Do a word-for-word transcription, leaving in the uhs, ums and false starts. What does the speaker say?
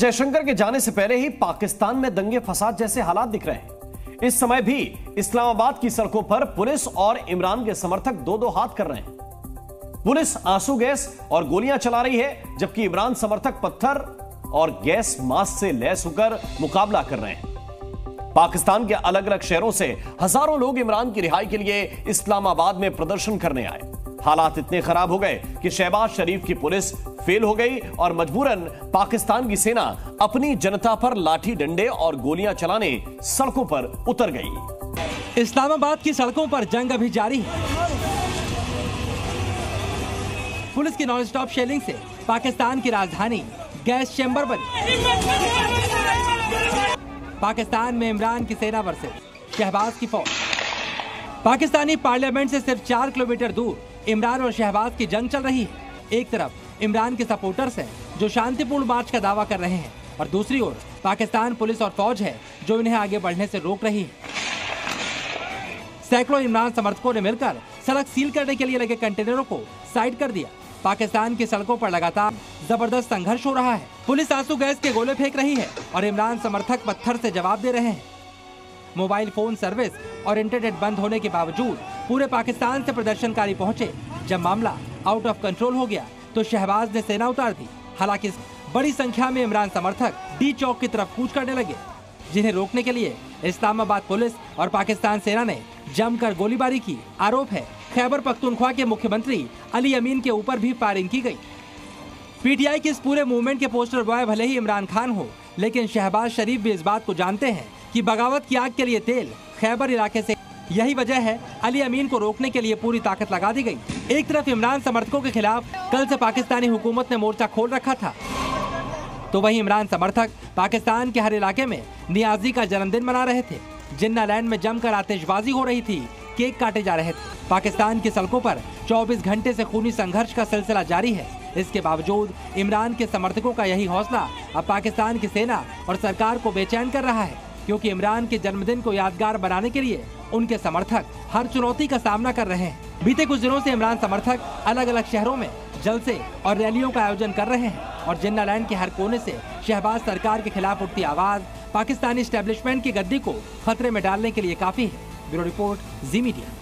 जयशंकर के जाने से पहले ही पाकिस्तान में दंगे फसाद जैसे हालात दिख रहे हैं। इस समय भी इस्लामाबाद की सड़कों पर पुलिस और इमरान के समर्थक दो दो हाथ कर रहे हैं। पुलिस आंसू गैस और गोलियां चला रही है, जबकि इमरान समर्थक पत्थर और गैस मास्क से लैस होकर मुकाबला कर रहे हैं। पाकिस्तान के अलग अलग शहरों से हजारों लोग इमरान की रिहाई के लिए इस्लामाबाद में प्रदर्शन करने आए। हालात इतने खराब हो गए कि शहबाज शरीफ की पुलिस फेल हो गई और मजबूरन पाकिस्तान की सेना अपनी जनता पर लाठी डंडे और गोलियां चलाने सड़कों पर उतर गई। इस्लामाबाद की सड़कों पर जंग अभी जारी है। पुलिस की नॉन स्टॉप शेलिंग से पाकिस्तान की राजधानी गैस चैम्बर बनी। पाकिस्तान में इमरान की सेना वर्सेस शहबाज की फौज। पाकिस्तानी पार्लियामेंट से सिर्फ चार किलोमीटर दूर इमरान और शहबाज की जंग चल रही है। एक तरफ इमरान के सपोर्टर्स हैं जो शांतिपूर्ण मार्च का दावा कर रहे हैं और दूसरी ओर पाकिस्तान पुलिस और फौज है जो इन्हें आगे बढ़ने से रोक रही है। सैकड़ों इमरान समर्थकों ने मिलकर सड़क सील करने के लिए लगे कंटेनरों को साइड कर दिया। पाकिस्तान की सड़कों पर लगातार जबरदस्त संघर्ष हो रहा है। पुलिस आंसू गैस के गोले फेंक रही है और इमरान समर्थक पत्थर से जवाब दे रहे हैं। मोबाइल फोन सर्विस और इंटरनेट बंद होने के बावजूद पूरे पाकिस्तान से प्रदर्शनकारी पहुंचे। जब मामला आउट ऑफ कंट्रोल हो गया तो शहबाज ने सेना उतार दी। हालांकि बड़ी संख्या में इमरान समर्थक डी चौक की तरफ कूच करने लगे, जिन्हें रोकने के लिए इस्लामाबाद पुलिस और पाकिस्तान सेना ने जमकर गोलीबारी की। आरोप है खैबर पख्तूनख्वा के मुख्यमंत्री अली अमीन के ऊपर भी फायरिंग की गई। पीटीआई के इस पूरे मूवमेंट के पोस्टर बॉय भले ही इमरान खान हो, लेकिन शहबाज शरीफ भी इस बात को जानते हैं कि बगावत की आग के लिए तेल खैबर इलाके से। यही वजह है अली अमीन को रोकने के लिए पूरी ताकत लगा दी गई। एक तरफ इमरान समर्थकों के खिलाफ कल से पाकिस्तानी हुकूमत ने मोर्चा खोल रखा था, तो वहीं इमरान समर्थक पाकिस्तान के हर इलाके में नियाजी का जन्मदिन मना रहे थे। जिन्ना लैंड में जमकर आतिशबाजी हो रही थी, केक काटे जा रहे थे। पाकिस्तान की सड़कों पर चौबीस घंटे से खूनी संघर्ष का सिलसिला जारी है। इसके बावजूद इमरान के समर्थकों का यही हौसला अब पाकिस्तान की सेना और सरकार को बेचैन कर रहा है, क्योंकि इमरान के जन्मदिन को यादगार बनाने के लिए उनके समर्थक हर चुनौती का सामना कर रहे हैं। बीते कुछ दिनों से इमरान समर्थक अलग अलग शहरों में जलसे और रैलियों का आयोजन कर रहे हैं और जिन्ना लैंड के हर कोने से शहबाज सरकार के खिलाफ उठती आवाज पाकिस्तानी एस्टेब्लिशमेंट की गद्दी को खतरे में डालने के लिए काफी है। Bureau report, Zee media.